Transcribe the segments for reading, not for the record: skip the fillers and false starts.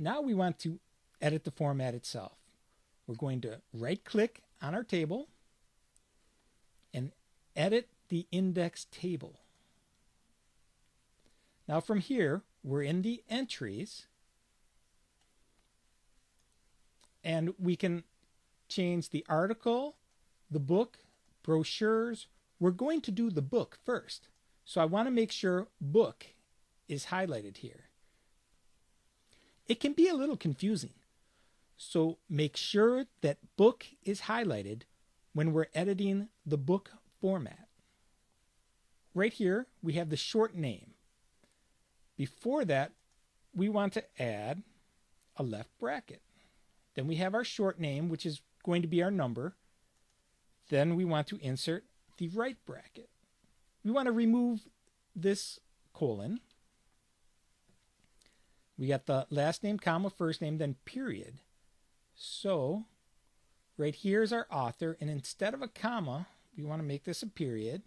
Now we want to edit the format itself. We're going to right click on our table and edit the index table. Now from here, we're in the entries, and we can change the article, the book, brochures. We're going to do the book first. So I want to make sure book is highlighted here. It can be a little confusing. So make sure that book is highlighted when we're editing the book format. Right here, we have the short name. Before that, we want to add a left bracket. Then we have our short name, which is going to be our number. Then we want to insert the right bracket. We want to remove this colon. We got the last name, comma, first name, then period. So right here is our author, and instead of a comma, we want to make this a period.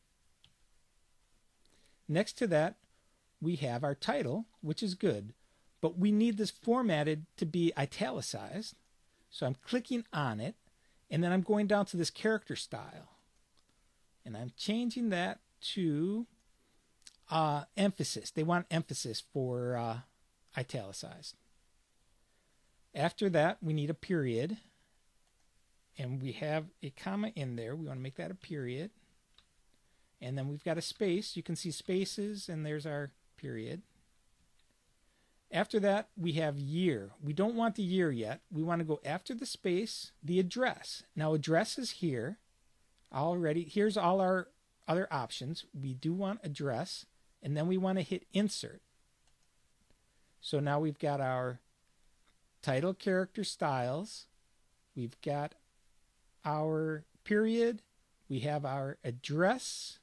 Next to that, we have our title, which is good, but we need this formatted to be italicized. So I'm clicking on it, and then I'm going down to this character style, and I'm changing that to emphasis. They want emphasis for italicized. After that, we need a period, and we have a comma in there. We want to make that a period. And then we've got a space. You can see spaces, and there's our period. After that, we have year. We don't want the year yet. We want to go after the space, the address. Now, address is here already. Here's all our other options. We do want address, and then we want to hit insert. So now we've got our title, character, styles. We've got our period. We have our address.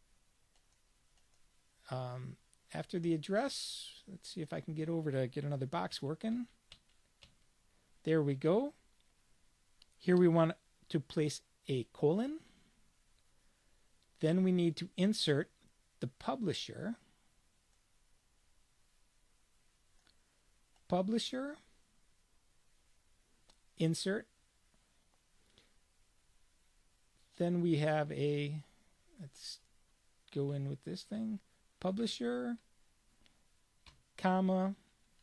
After the address, let's see if I can get over to get another box working. There we go. Here we want to place a colon. Then we need to insert the publisher. Publisher. Insert. Then we have a, let's go in with this thing, publisher, comma,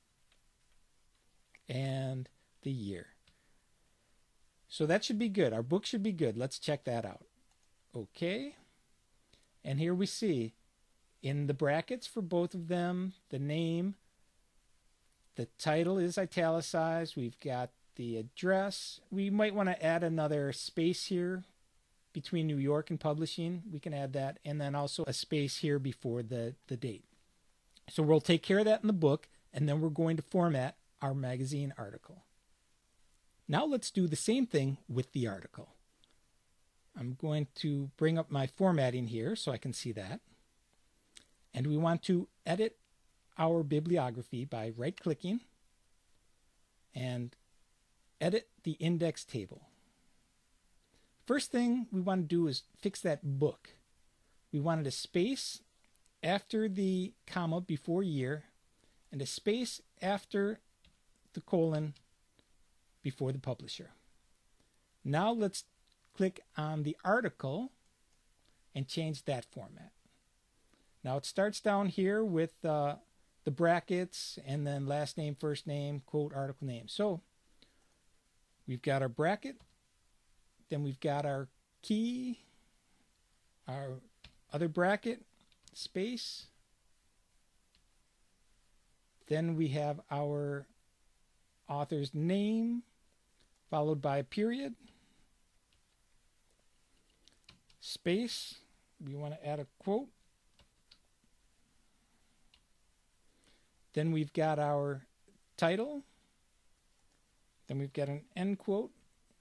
and the year. So that should be good. Our book should be good. Let's check that out. Okay. And here we see in the brackets for both of them, the name, the title is italicized. We've got the address. We might want to add another space here between New York and publishing. We can add that, and then also a space here before the date. So we'll take care of that in the book, and then we're going to format our magazine article. Now let's do the same thing with the article. I'm going to bring up my formatting here so I can see that. And we want to edit our bibliography by right-clicking and edit the index table. First thing we want to do is fix that book. We wanted a space after the comma before year and a space after the colon before the publisher. Now let's click on the article and change that format. Now it starts down here with the brackets and then last name, first name, quote, article name. So we've got our bracket. Then we've got our key, our other bracket, space. Then we have our author's name, followed by a period, space. We want to add a quote. Then we've got our title. Then we've got an end quote.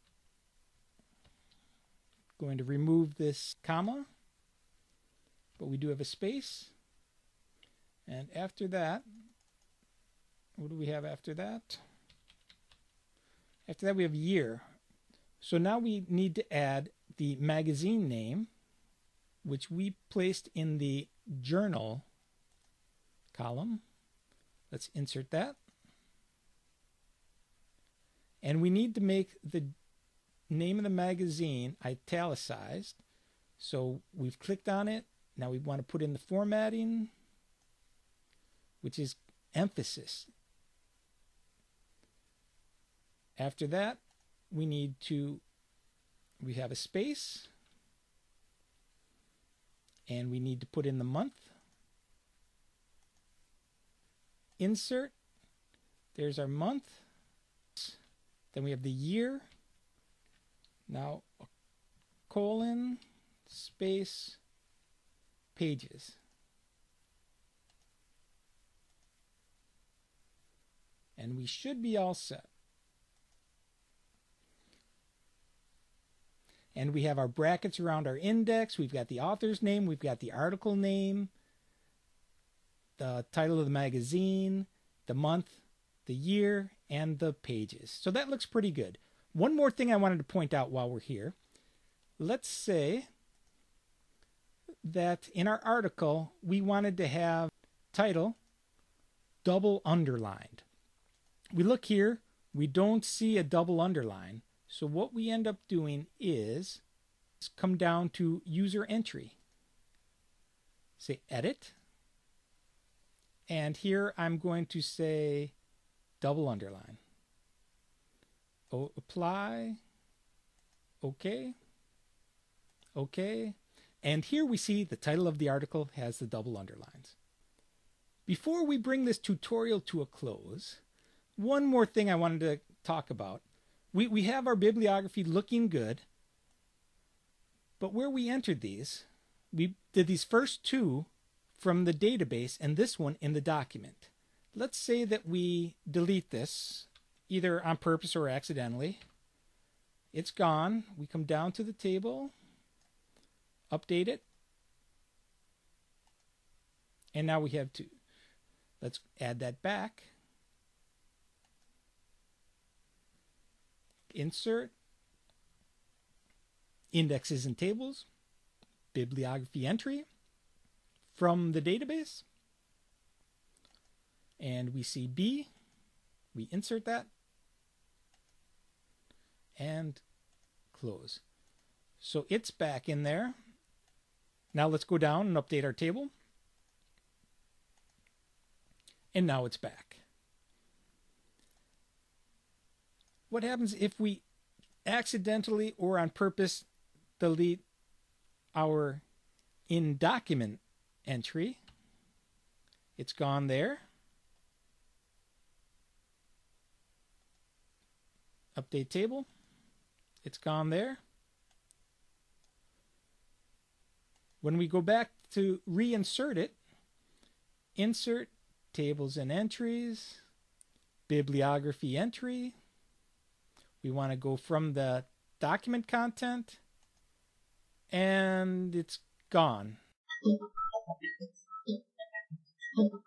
Going to remove this comma, but we do have a space. And after that, what do we have after that? After that we have year. So now we need to add the magazine name, which we placed in the journal column. Let's insert that. And we need to make the name of the magazine italicized. So we've clicked on it. Now we want to put in the formatting, which is emphasis. After that, we have a space, and we need to put in the month. Insert, there's our month. Then we have the year. Now, colon, space, pages. And we should be all set. And we have our brackets around our index. We've got the author's name. We've got the article name, the title of the magazine, the month, the year, and the pages. So that looks pretty good. One more thing I wanted to point out while we're here. Let's say that in our article, we wanted to have title double underlined. We look here, we don't see a double underline. So what we end up doing is come down to user entry. Say edit. And here I'm going to say double underline. Apply. Okay. Okay. And here we see the title of the article has the double underlines. Before we bring this tutorial to a close, one more thing I wanted to talk about. We have our bibliography looking good, but where we entered these, we did these first two from the database and this one in the document. Let's say that we delete this, either on purpose or accidentally. It's gone. We come down to the table, update it, and now we have two. Let's add that back. Insert, indexes and tables, bibliography entry from the database, and we see B. We insert that and close. So it's back in there. Now let's go down and update our table, and now it's back. What happens if we accidentally or on purpose delete our in document entry? It's gone there. Update table. It's gone there. When we go back to reinsert it, insert tables and entries, bibliography entry. We want to go from the document content, and it's gone.